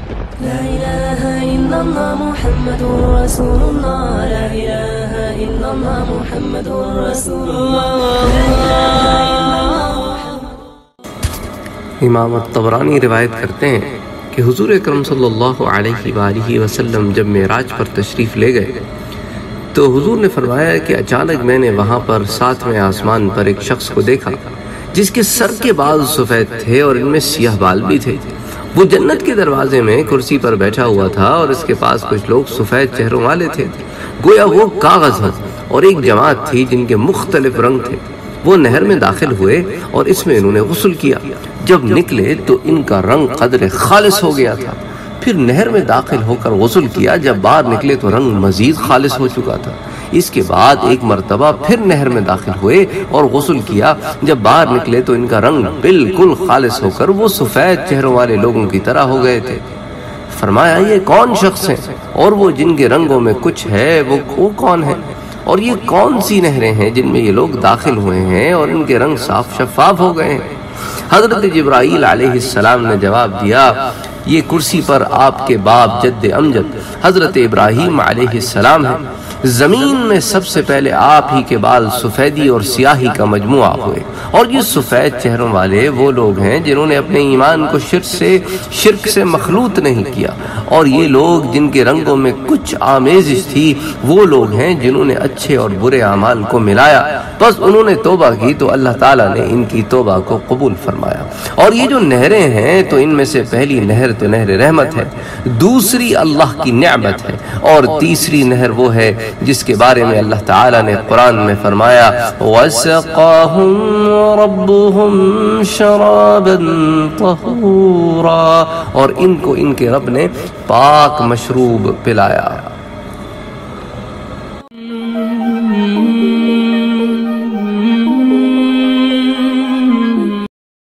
لا إله إلا الله محمد رسول الله لا إله إلا الله محمد رسول الله لا إله إلا الله. امام الطبرانی روایت کرتے ہیں کہ حضور اکرم صلی اللہ علیہ وآلہ وسلم جب معراج پر تشریف لے گئے تو حضور نے فرمایا کہ اچانک میں نے وہاں پر ساتویں آسمان پر ایک شخص کو دیکھا جس کے سر کے بال سفید تھے اور ان میں سیاہ بال بھی تھے. وہ جنت کے دروازے میں کرسی پر بیٹھا ہوا تھا اور اس کے پاس کچھ لوگ سفید چہروں والے تھے، گویا وہ کاغذ ہو، اور ایک جماعت تھی جن کے مختلف رنگ تھے. وہ نہر میں داخل ہوئے اور اس میں انہوں نے غسل کیا. جب نکلے تو ان کا رنگ قدر خالص ہو گیا تھا. پھر نہر میں داخل ہو کر غسل کیا. جب باہر نکلے تو رنگ مزید خالص ہو چکا تھا. اس کے بعد ایک مرتبہ پھر نہر میں داخل ہوئے اور غسل کیا. جب باہر نکلے تو ان کا رنگ بالکل خالص ہو کر وہ سفید چہروں والے لوگوں کی طرح ہو گئے تھے. فرمایا یہ کون شخص ہیں اور وہ جن کے رنگوں میں کچھ ہے وہ کون ہے، اور یہ کون سی نہریں ہیں جن میں یہ لوگ داخل ہوئے ہیں اور ان کے رنگ صاف شفاف ہو گئے ہیں؟ حضرت جبرائیل علیہ السلام نے جواب دیا یہ کرسی پر آپ کے باپ جد امجد حضرت ابراہیم علیہ السلام ہیں. زمین میں سب سے پہلے آپ ہی کے بال سفیدی اور سیاہی کا مجموعہ ہوئے، اور یہ سفید چہروں والے وہ لوگ ہیں جنہوں نے اپنے ایمان کو شرک سے مخلوط نہیں کیا، اور یہ لوگ جن کے رنگوں میں کچھ آمیزش تھی وہ لوگ ہیں جنہوں نے اچھے اور برے اعمال کو ملایا. بس انہوں نے توبہ کی تو اللہ تعالیٰ نے ان کی توبہ کو قبول فرمایا. اور یہ جو نہریں ہیں تو ان میں سے پہلی نہر تو نہر رحمت ہے، دوسری اللہ کی نعمت ہے، اور تیسری نہر وہ ہے جس کے بارے میں اللہ تعالیٰ نے قرآن میں فرمایا وَسَقَاهُمْ رَبُّهُمْ شَرَابًا طَهُورًا، اور ان کو ان کے رب نے پاک مشروب پلایا.